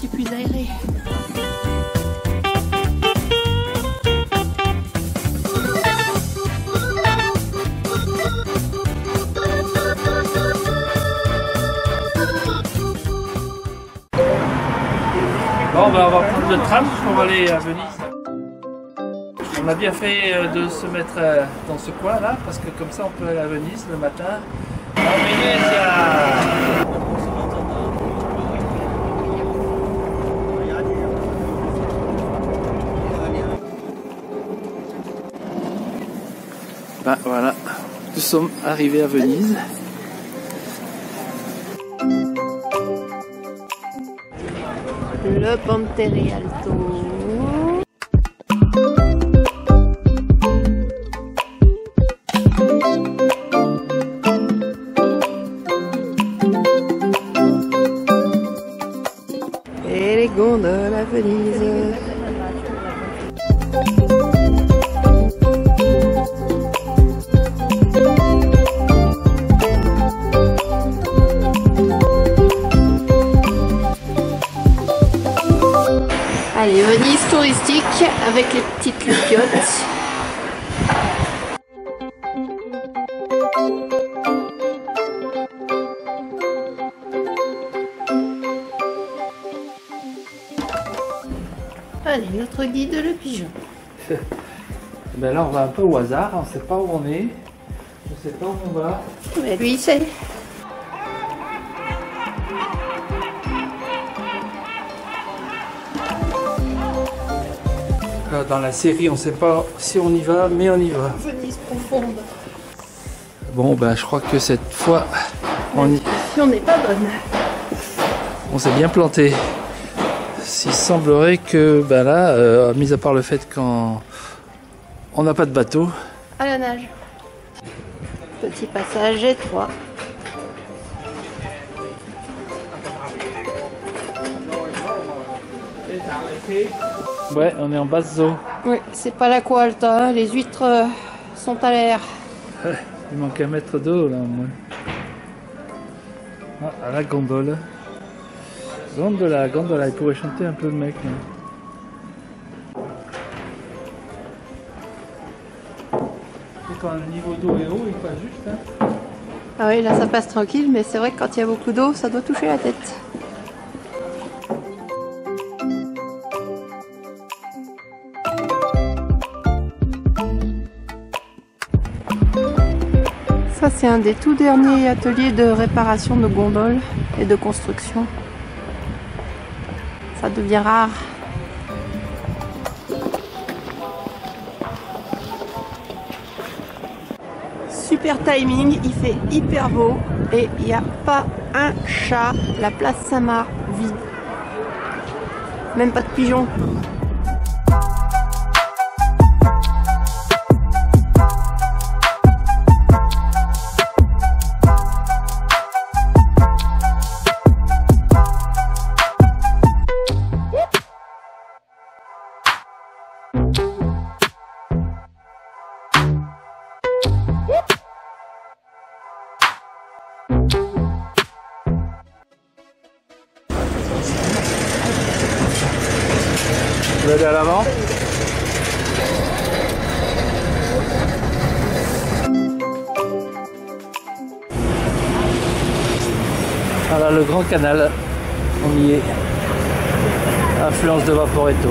c'est plus aéré. Bon, ben, on va prendre le tram pour aller à Venise. On a bien fait de se mettre dans ce coin là, parce que comme ça on peut aller à Venise le matin. À Venezia. Ben voilà, nous sommes arrivés à Venise. Le Ponte Rialto. Et les gondoles à Venise. Allez, Venise touristique avec les petites lupiottes. Allez, notre guide le pigeon. Ben là on va un peu au hasard, on ne sait pas où on est, je ne sais pas où on va. Mais lui il sait. Dans la série on ne sait pas si on y va, mais on y va. Venise profonde. Bon ben je crois que cette fois on n'est pas bonne. On s'est bien planté. Il semblerait que ben là, mis à part le fait qu'on n'a pas de bateau. À la nage. Petit passage étroit. Ouais, on est en basse eau. Oui, c'est pas l'Aqua Alta, hein. Les huîtres sont à l'air. Il manque 1 mètre d'eau là au moins. Ah, à la gondole. Gondola, gondola, il pourrait chanter un peu le mec là. Et quand le niveau d'eau est haut, il passe juste hein. Ah oui, là ça passe tranquille, mais c'est vrai que quand il y a beaucoup d'eau, ça doit toucher la tête. Ça c'est un des tout derniers ateliers de réparation de gondoles et de construction. Ça devient rare. Super timing, il fait hyper beau et il n'y a pas un chat. La place Saint-Marc vide. Même pas de pigeons. Vous allez à l'avant? Voilà le grand canal, on y est. Influence de Vaporetto.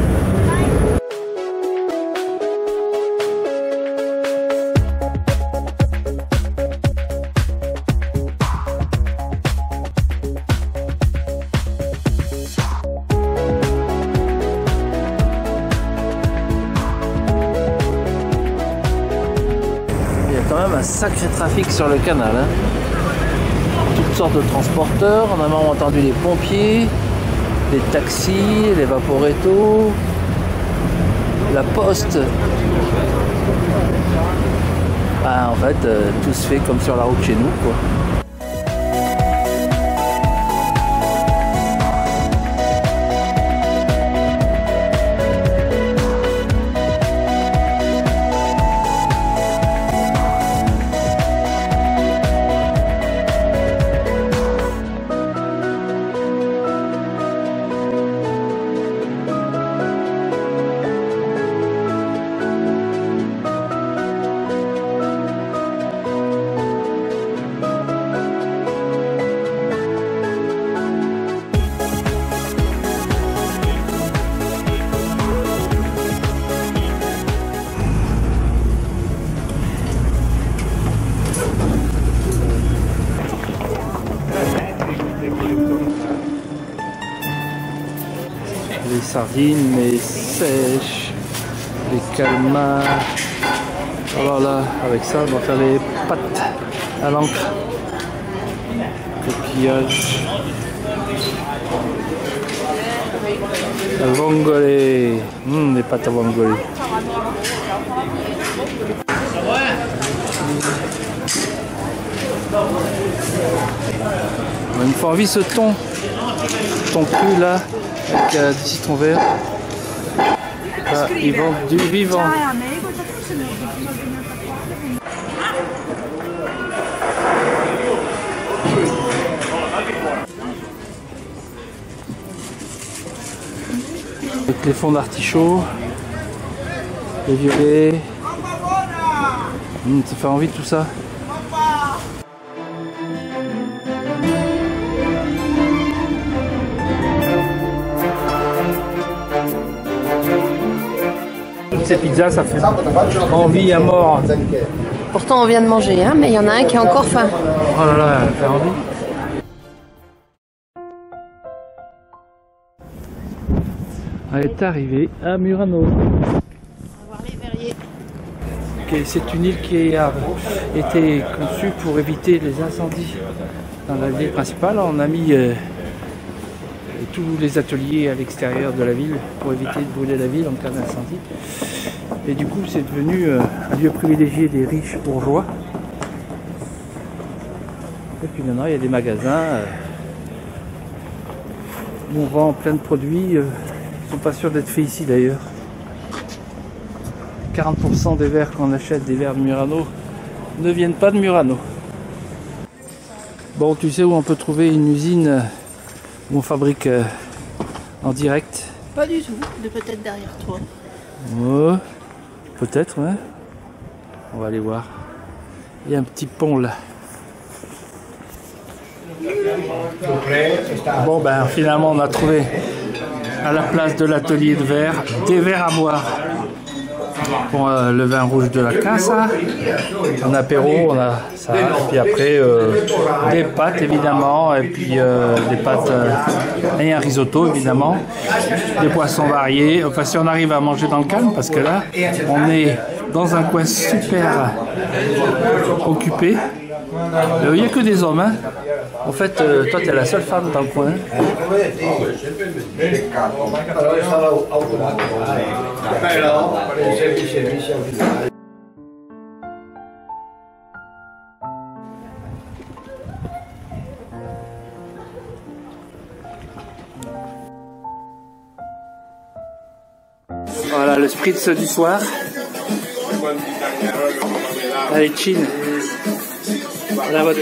Quand même un sacré trafic sur le canal hein. Toutes sortes de transporteurs, on a même entendu les pompiers, les taxis, les Vaporetto, la poste. Ah, en fait tout se fait comme sur la route chez nous quoi. sardines, mais sèches, les calmars. Alors là, avec ça, on va faire les pâtes à l'encre. Coquillages. Vongole. Les pâtes à vongole. Il me fait envie ce thon cru là, avec du citron vert. Là, ils vendent du vivant. Avec les fonds d'artichaut, les violets. Ça fait envie tout ça. Ces pizzas, ça fait envie à mort. Pourtant on vient de manger, hein, mais il y en a un qui a encore faim. Oh là là, ça fait envie. On est arrivé à Murano. On va voir les verriers. C'est une île qui a été conçue pour éviter les incendies dans la ville principale. On a mis tous les ateliers à l'extérieur de la ville pour éviter de brûler la ville en cas d'incendie. Et du coup, c'est devenu un lieu privilégié des riches bourgeois. Et puis maintenant, il y a des magasins où on vend plein de produits. Ils ne sont pas sûrs d'être faits ici d'ailleurs. 40% des verres qu'on achète, des verres de Murano, ne viennent pas de Murano. Bon, tu sais où on peut trouver une usine où on fabrique en direct? Pas du tout, de peut-être derrière toi. Ouais, peut-être, ouais. On va aller voir. Il y a un petit pont là. Bon, ben finalement, on a trouvé à la place de l'atelier de verre des verres à boire. Pour le vin rouge de la Casa, en apéro, on a ça, et puis après des pâtes évidemment, et puis des pâtes et un risotto évidemment, des poissons variés. Enfin, si on arrive à manger dans le calme, parce que là, on est dans un coin super occupé. Il n'y a que des hommes, hein. En fait, toi, tu es la seule femme dans le coin. Voilà le spritz du soir. Allez, chin. La voiture.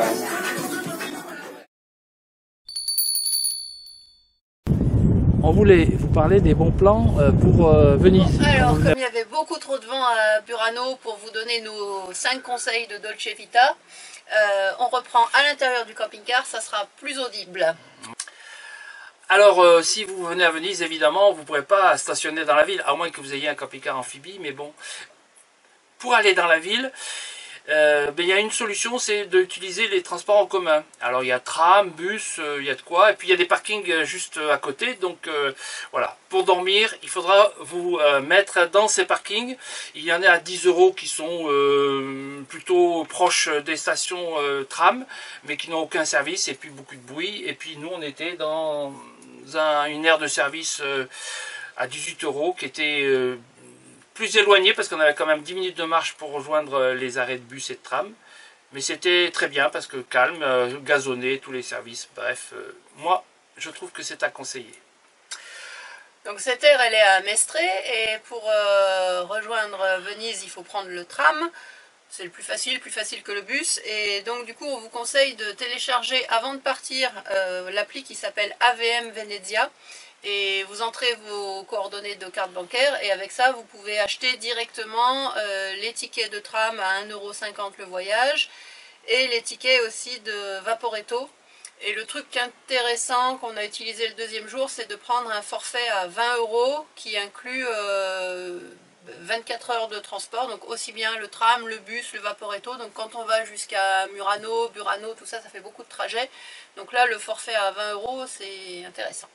On voulait vous parler des bons plans pour Venise. Alors, comme il y avait beaucoup trop de vent à Burano, pour vous donner nos 5 conseils de Dolce Vita, on reprend à l'intérieur du camping-car, ça sera plus audible. Alors, si vous venez à Venise, évidemment, vous ne pourrez pas stationner dans la ville, à moins que vous ayez un camping-car amphibie, mais bon, pour aller dans la ville, il y a une solution, c'est d'utiliser les transports en commun. Alors il y a tram, bus, il y a de quoi, et puis il y a des parkings juste à côté, donc voilà. Pour dormir, il faudra vous mettre dans ces parkings. Il y en a à 10 € qui sont plutôt proches des stations tram, mais qui n'ont aucun service, et puis beaucoup de bruit. Et puis nous on était dans une aire de service à 18 € qui était plus éloigné parce qu'on avait quand même 10 minutes de marche pour rejoindre les arrêts de bus et de tram, mais c'était très bien parce que calme, gazonné, tous les services, bref, moi je trouve que c'est à conseiller. Donc cette aire elle est à Mestre, et pour rejoindre Venise il faut prendre le tram, c'est le plus facile que le bus, et donc du coup on vous conseille de télécharger avant de partir l'appli qui s'appelle AVM Venezia. Et vous entrez vos coordonnées de carte bancaire, et avec ça vous pouvez acheter directement les tickets de tram à 1,50 € le voyage, et les tickets aussi de Vaporetto. Et le truc intéressant qu'on a utilisé le deuxième jour, c'est de prendre un forfait à 20 € qui inclut 24 heures de transport, donc aussi bien le tram, le bus, le Vaporetto. Donc quand on va jusqu'à Murano, Burano, tout ça, ça fait beaucoup de trajets. Donc là, le forfait à 20 € c'est intéressant.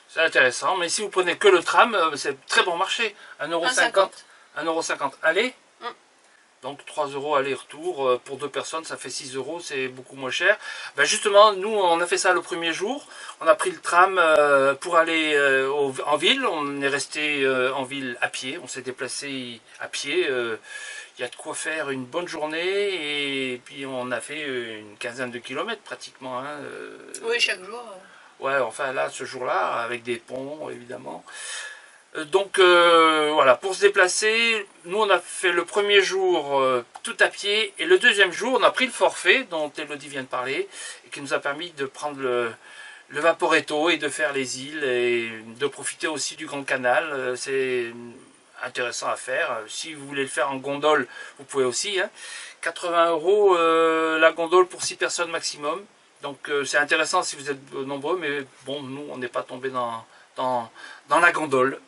C'est intéressant, mais si vous prenez que le tram, c'est très bon marché. 1,50 €. 1,50 € aller. Donc 3 € aller-retour pour 2 personnes, ça fait 6 €, c'est beaucoup moins cher. Ben justement, nous on a fait ça le premier jour. On a pris le tram pour aller en ville. On est resté en ville à pied. On s'est déplacé à pied. Il y a de quoi faire une bonne journée. Et puis on a fait une quinzaine de kilomètres pratiquement. Hein, oui, chaque jour. Ouais, enfin là, ce jour-là, avec des ponts évidemment. Donc voilà, pour se déplacer, nous on a fait le premier jour tout à pied, et le deuxième jour on a pris le forfait dont Elodie vient de parler, et qui nous a permis de prendre le Vaporetto et de faire les îles, et de profiter aussi du Grand Canal. C'est intéressant à faire. Si vous voulez le faire en gondole, vous pouvez aussi. Hein. 80 € la gondole pour 6 personnes maximum. Donc c'est intéressant si vous êtes nombreux, mais bon, nous on n'est pas tombé dans la gondole.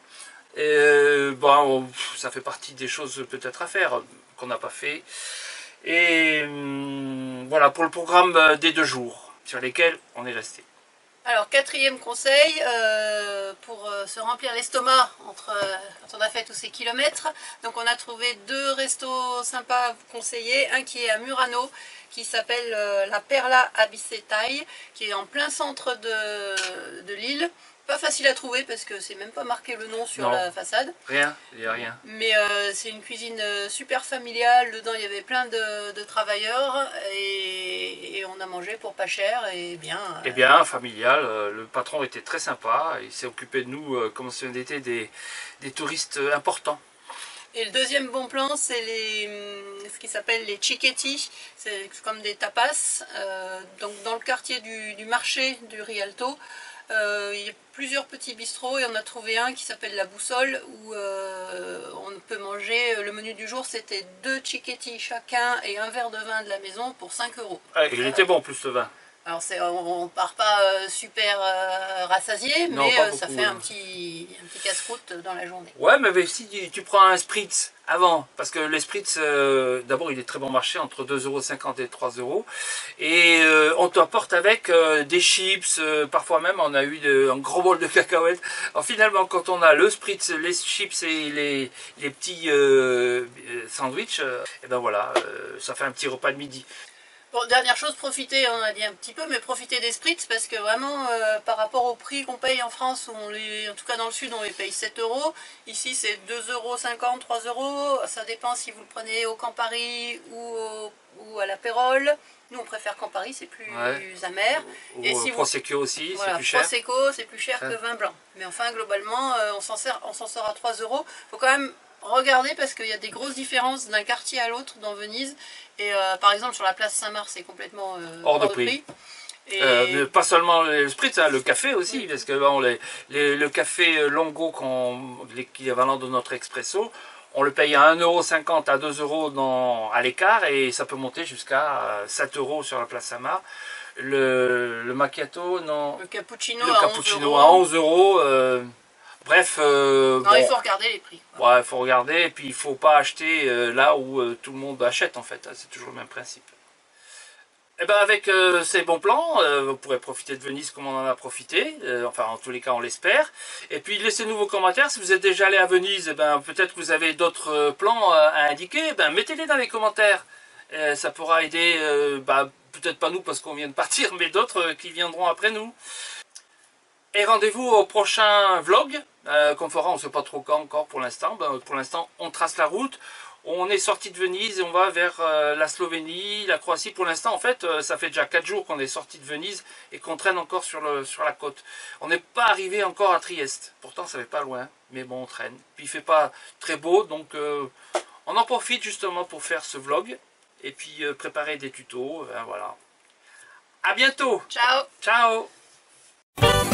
Bon, ça fait partie des choses peut-être à faire qu'on n'a pas fait. Et voilà pour le programme des 2 jours sur lesquels on est resté. Alors, 4e conseil, pour se remplir l'estomac quand on a fait tous ces kilomètres. Donc on a trouvé 2 restos sympas à vous conseiller. Un qui est à Murano, qui s'appelle la Perla Abicetai, qui est en plein centre de l'île. Pas facile à trouver parce que c'est même pas marqué le nom sur la façade. Rien, il n'y a rien. Mais c'est une cuisine super familiale. Dedans il y avait plein de travailleurs et on a mangé pour pas cher et bien. Et bien familial. Le patron était très sympa. Il s'est occupé de nous comme si on était des touristes importants. Et le deuxième bon plan, c'est ce qui s'appelle les cicchetti, c'est comme des tapas. Donc dans le quartier du marché du Rialto, il y a plusieurs petits bistrots et on a trouvé un qui s'appelle la Boussole où on peut manger. Le menu du jour, c'était 2 cicchetti chacun et un verre de vin de la maison pour 5 €. Ah, il était bon en plus le vin. Alors on part pas super rassasié, non, mais beaucoup, ça fait un petit casse-croûte dans la journée. Ouais, mais si tu prends un spritz avant, parce que les spritz, d'abord il est très bon marché, entre 2,50 € et 3 €, et on t'apporte avec des chips, parfois même on a eu un gros bol de cacahuètes. Alors finalement quand on a le spritz, les chips et les petits sandwichs, et ben voilà, ça fait un petit repas de midi. Bon, dernière chose, profitez, on a dit un petit peu, mais profitez des spritz parce que vraiment, par rapport au prix qu'on paye en France, où en tout cas dans le sud, on les paye 7 €. Ici, c'est 2,50 €, 3 €. Ça dépend si vous le prenez au Campari ou à l'apérole. Nous, on préfère Campari, c'est plus amer. Et si Prosecco aussi, voilà, c'est plus cher. Prosecco, c'est plus cher que vin blanc. Mais enfin, globalement, on s'en sort à 3 €. Il faut quand même regarder parce qu'il y a des grosses différences d'un quartier à l'autre dans Venise. Et par exemple sur la place Saint-Marc c'est complètement hors de prix. Et... pas seulement le spritz, hein, le café aussi, oui. Parce que bon, le café Longo, l'équivalent de notre expresso, on le paye à 1,50 € à 2 € à l'écart et ça peut monter jusqu'à 7 € sur la place Saint-Marc. Le macchiato, non. Le cappuccino à 11 €. Bref, non, bon, il faut regarder les prix. Ouais, il faut regarder, et puis il ne faut pas acheter là où tout le monde achète en fait, c'est toujours le même principe. Et ben avec ces bons plans, vous pourrez profiter de Venise comme on en a profité, enfin en tous les cas on l'espère. Et puis laissez-nous vos commentaires, si vous êtes déjà allé à Venise, et ben, peut-être que vous avez d'autres plans à indiquer, ben, mettez-les dans les commentaires. Ça pourra aider, peut-être pas nous parce qu'on vient de partir, mais d'autres qui viendront après nous. Et rendez-vous au prochain vlog qu'on fera, on ne sait pas trop quand encore pour l'instant. Pour l'instant, on trace la route. On est sorti de Venise et on va vers la Slovénie, la Croatie. Pour l'instant, en fait, ça fait déjà 4 jours qu'on est sorti de Venise et qu'on traîne encore sur la côte. On n'est pas arrivé encore à Trieste. Pourtant, ça fait pas loin, mais bon, on traîne. Puis il fait pas très beau, donc on en profite justement pour faire ce vlog et puis préparer des tutos. Voilà. À bientôt. Ciao. Ciao.